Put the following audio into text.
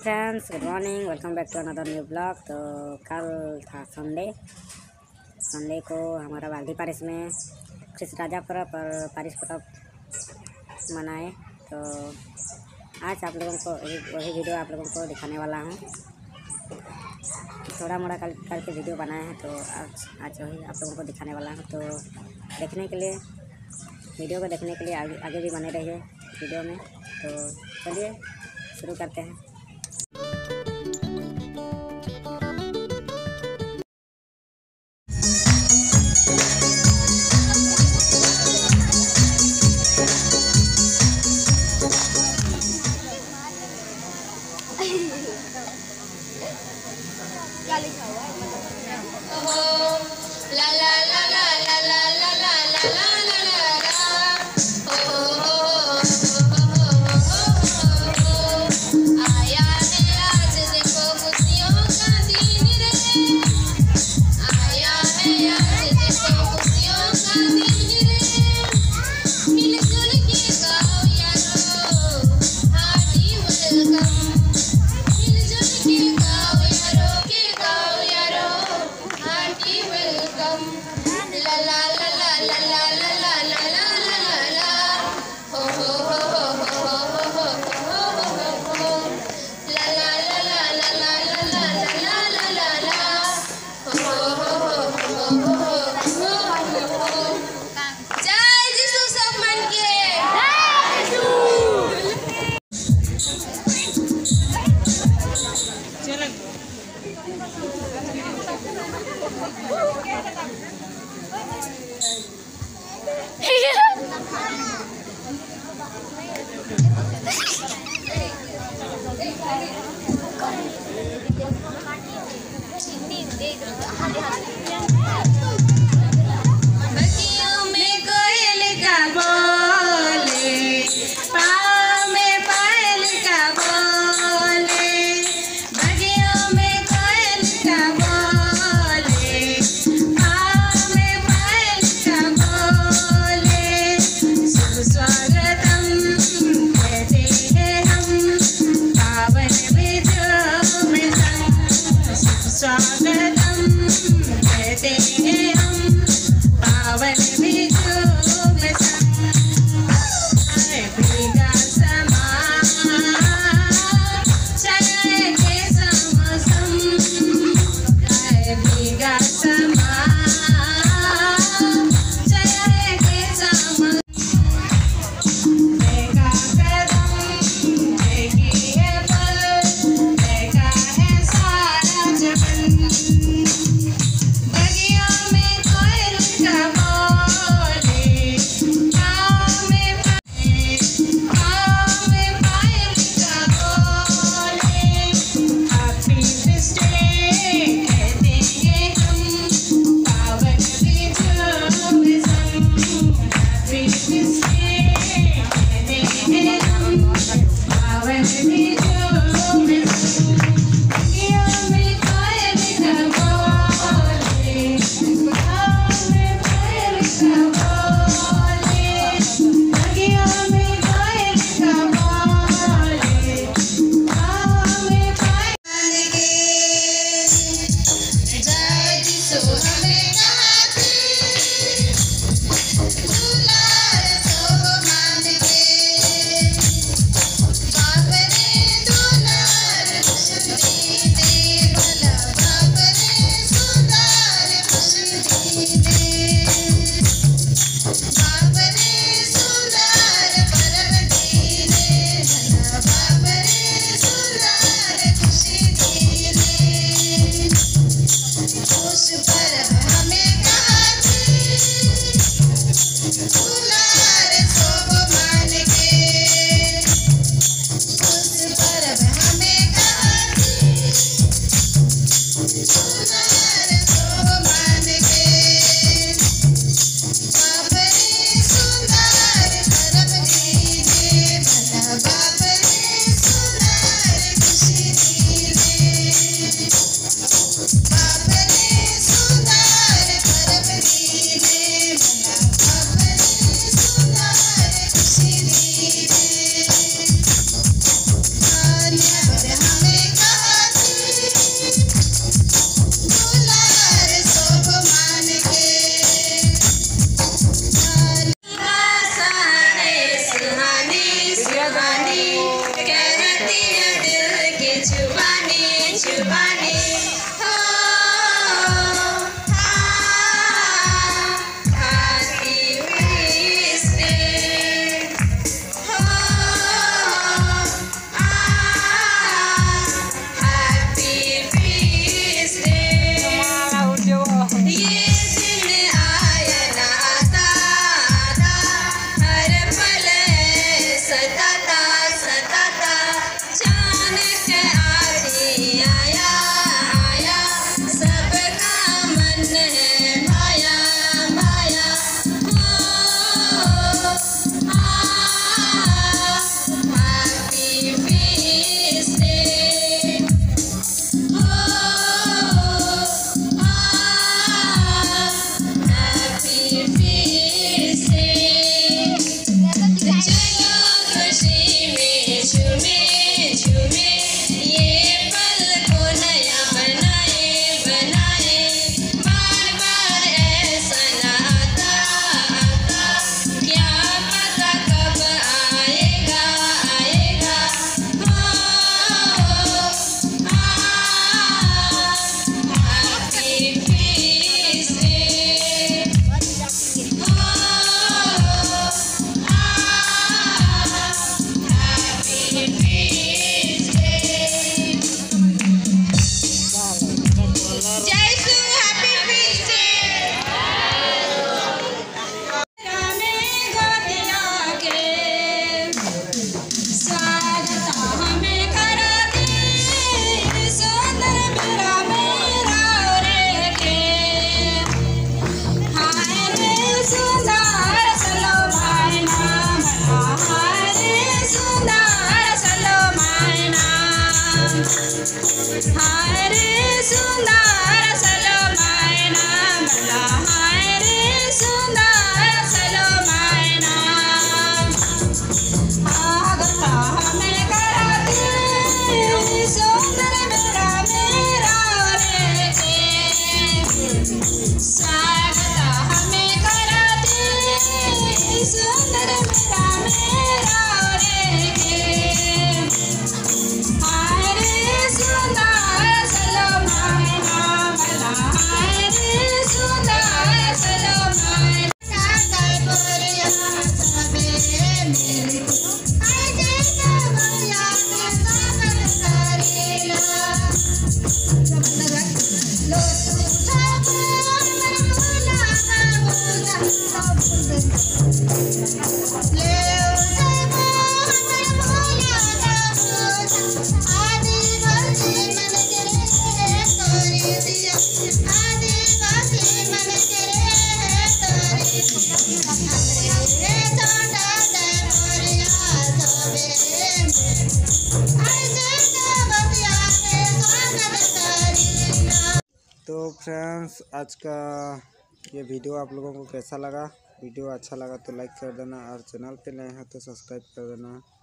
Friends, good morning, welcome back to another new blog. तो कल था संडे को हमारा वाल्दी पारिस में कृष्ण राजा पर्व और पारिस पर्व मनाए। तो आज आप लोगों को वही वीडियो आप लोगों को दिखाने वाला हूँ। थोड़ा मोड़ा करके वीडियो बनाए हैं, तो आज वही आप लोगों को दिखाने वाला हूँ। तो वीडियो को देखने के लिए आगे भी बने रहिए वीडियो में। तो चलिए शुरू करते हैं। क्या लिखा हुआ है? ला ला ला ला ला ला ला ला ला ला ला आया है आज देखो खुशियों का दिन रे, आया है आज देखो खुशियों का दिन रे, मिलजुल के गाओ यारो हार्टी वेलकम, मिलजुल के गाओ यारो हार्टी वेलकम। ला ला ला ला ला ला ला ला ला ला ला हो हो हो हो हो हो हो ला ला ला ला ला ला ला ला ला ला ला हो हो हो हो। जय यीशु सब मन के बगियों में कोयल का बोले, पाँव में पायल का बोले, बगियों में कोयल का बोले, पाँव में पायल का बोले, शुभ स्वागतम कहते हैं हम पावन विजय में शुभ स्वागतम कहते हैं हम पावन विजय में भीगा समा चले के समसम, भीगा समा चले के समसम, देखा कदम देखी है पल, देखा है सारा जबन, बगियों में कोयल का बोले, पाँव में पायल का बोले, हैप्पी बर्थडे कहते हैं हम पावन विजय में हैप्पी बर्थडे कहते हैं हम पावन विजय में बगियों में कोयल का बोले, पाँव में पायल का बोले, बगियों में कोयल का बोले, पाँव में पायल के। जय यीशु हमें कहा दुलार सो मान के, बाप रे दुलार खुशी दे, भला बाप रे सुधार खुशी दे। तो फ्रेंड्स, आज का ये वीडियो आप लोगों को कैसा लगा? वीडियो अच्छा लगा तो लाइक कर देना और चैनल पे नए हैं तो सब्सक्राइब कर देना।